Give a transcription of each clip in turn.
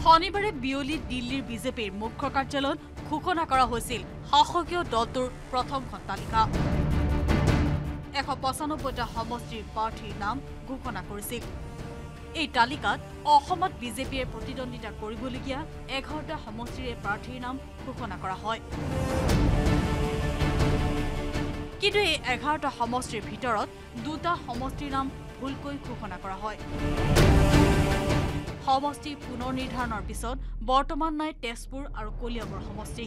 শনিবাৰে বিয়লি দিল্লীৰ বিজেপিৰ মুখ্য কাৰ্যালয়ত ঘোষণা কৰা হৈছিল শাসকীয় দলটোৰ প্ৰথমখন তালিকা। 195টা সমষ্টিৰ প্ৰাৰ্থীৰ নাম ঘোষণা কৰিছিল। এই তালিকাত অসমত বিজেপিয়ে প্ৰতিদ্বন্দ্বিতা কৰিবলগীয়া 11টা সমষ্টিৰে প্ৰাৰ্থীৰ নাম ঘোষণা কৰা হয়। কিন্তু এই 11টা সমষ্টিৰ ভিতৰত 2টা সমষ্টিৰ নাম ভুলকৈ ঘোষণা কৰা হয়। সমষ্টি পুনৰ নিৰ্ধাৰণৰ পিছত বৰ্তমান নাই তেজপুৰ আৰু কলিয়াবৰ সমষ্টি।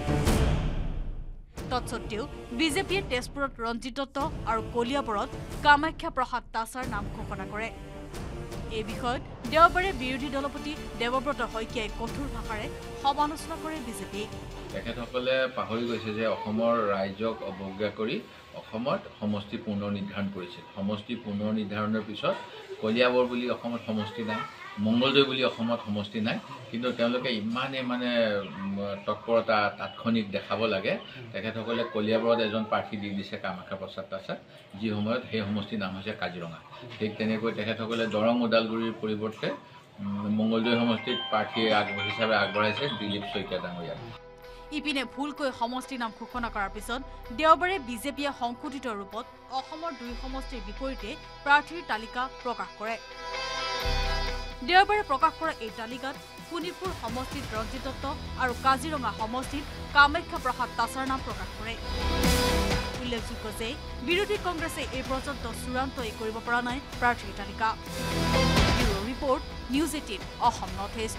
তৎসত্ত্বেও বিজেপিয়ে তেজপুৰত ৰঞ্জিত দত্ত আৰু কলিয়াবৰত কামাখ্যা প্ৰসাদ তাছাৰ নাম ঘোষণা কৰে। এই বিষয়ত দেওবাৰে বিৰোধী দলপতি দেৱব্ৰত শইকীয়াই কঠোৰ ভাষাৰে সমালোচনা কৰে বিজেপিক। তেখেতসকলে পাহৰি গৈছে যে অসমৰ ৰাইজক অৱজ্ঞা কৰি অসমত সমষ্টি পুনৰ নিৰ্ধাৰণ কৰিছিল। সমষ্টি পুনৰ নিৰ্ধাৰণৰ পিছত কলিয়াবৰ বুলি অসমত সমষ্টি নাই, মংগলদৈ বুলি অসমত সমষ্টি নাই, কিন্তু তেওঁলোকে ইমানে তৎপৰতা তাৎক্ষণিক দেখাব লাগে। তেখেতসকলে কলিয়াবৰত এজন প্ৰাৰ্থী দি দিছে কামাখ্যা প্ৰসাদ তাছাৰ, যি সময়ত সেই সমষ্টিৰ নাম হৈছে কাজিৰঙা। ঠিক তেনেকৈ তেখেতসকলে দৰং ওদালগুৰিৰ পৰিৱৰ্তে মংগলদৈ সমষ্টিত প্ৰাৰ্থী হিচাপে আগবঢ়াইছে দিলীপ শইকীয়া ডাঙৰীয়াক। ইপিনে ভুলকৈ সমষ্টিৰ নাম ঘোষণা কৰাৰ পিছত দেওবাৰে বিজেপিয়ে সংশোধিত ৰূপত অসমৰ 2 সমষ্টিৰ বিপৰীতে প্ৰাৰ্থীৰ তালিকা প্ৰকাশ কৰে। দেওবাৰে প্ৰকাশ কৰা এই তালিকাত শোণিতপুৰ সমষ্টিত ৰঞ্জিত দত্ত আৰু কাজিৰঙা সমষ্টিত কামাখ্যা প্ৰসাদ তাছাৰ নাম প্ৰকাশ কৰে। উল্লেখযোগ্য যে বিৰোধী কংগ্ৰেছে এই পৰ্যন্ত চূড়ান্তই কৰিব পৰা নাই প্ৰাৰ্থীৰ তালিকা। Bureau report, News 18 Assam north east.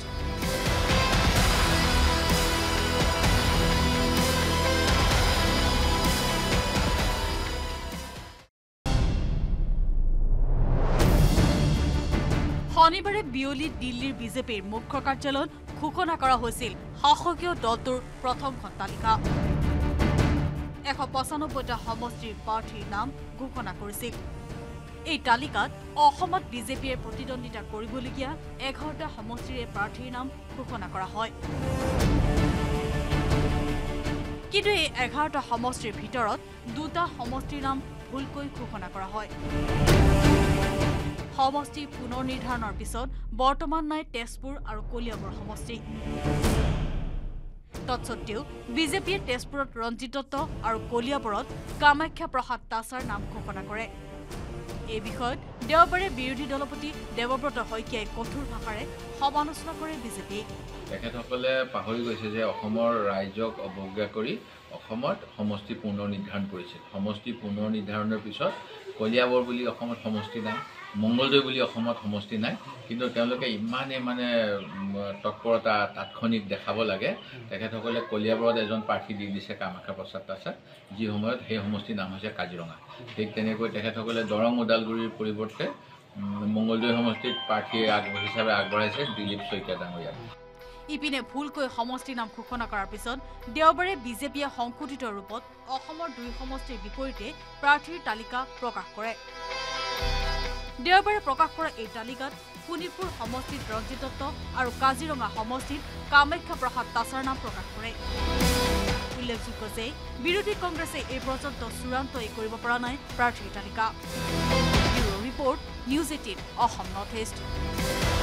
শনিবাৰে বিয়লি দিল্লীৰ বিজেপিৰ মুখ্য কাৰ্যালয়ত ঘোষণা কৰা হৈছিল শাসকীয় দলটোৰ প্ৰথমখন তালিকা। 195টা সমষ্টিৰ প্ৰাৰ্থীৰ নাম ঘোষণা কৰিছিল। এই তালিকাত অসমত বিজেপিয়ে প্ৰতিদ্বন্দ্বিতা কৰিবলগীয়া 11টা সমষ্টিৰে প্ৰাৰ্থীৰ নাম ঘোষণা কৰা হয়। কিন্তু এই 11টা সমষ্টিৰ ভিতৰত 2টা সমষ্টিৰ নাম ভুলকৈ ঘোষণা কৰা হয়। সমষ্টি পুনৰ নিৰ্ধাৰণৰ পিছত বৰ্তমান নাই তেজপুৰ আৰু কলিয়াবৰ সমষ্টি। তৎসত্ত্বেও বিজেপিয়ে তেজপুৰত ৰঞ্জিত দত্ত আৰু কলিয়াবৰত কামাখ্যা প্ৰসাদ তাছাৰ নাম ঘোষণা কৰে। এই বিষয়ত দেওবাৰে বিৰোধী দলপতি দেৱব্ৰত শইকীয়াই কঠোৰ ভাষাৰে সমালোচনা কৰে বিজেপিক। তেখেতসকলে পাহৰি গৈছে যে অসমৰ ৰাইজক অৱজ্ঞা কৰি অসমত সমষ্টি পুনৰ নিৰ্ধাৰণ কৰিছিল। সমষ্টি পুনৰ নিৰ্ধাৰণৰ পিছত কলিয়াবৰ বুলি অসমত সমষ্টি নাই, মংগলদৈ বুলি অসমত সমষ্টি নাই, কিন্তু তেওঁলোকে ইমানে তৎপৰতা তাৎক্ষণিক দেখাব লাগে। তেখেতসকলে কলিয়াবৰত এজন প্ৰাৰ্থী দি দিছে কামাখ্যা প্ৰসাদ তাছাৰ, যি সময়ত সেই সমষ্টিৰ নাম হৈছে কাজিৰঙা। ঠিক তেনেকৈ তেখেতসকলে দৰং ওদালগুৰিৰ পৰিৱৰ্তে মংগলদৈ সমষ্টিত প্ৰাৰ্থী হিচাপে আগবঢ়াইছে দিলীপ শইকীয়া ডাঙৰীয়াক। ইপিনে ভুলকৈ সমষ্টিৰ নাম ঘোষণা কৰাৰ পিছত দেওবাৰে বিজেপিয়ে সংশোধিত ৰূপত অসমৰ 2 সমষ্টিৰ বিপৰীতে প্ৰাৰ্থীৰ তালিকা প্ৰকাশ কৰে। দেওবাৰে প্ৰকাশ কৰা এই তালিকাত শোণিতপুৰ সমষ্টিত ৰঞ্জিত দত্ত আৰু কাজিৰঙা সমষ্টিত কামাখ্যা প্ৰসাদ তাছাৰ নাম প্ৰকাশ কৰে। উল্লেখযোগ্য যে বিৰোধী কংগ্ৰেছে এই পৰ্যন্ত চূড়ান্তই কৰিব পৰা নাই প্ৰাৰ্থীৰ তালিকা। Bureau report, News 18 Assam north east.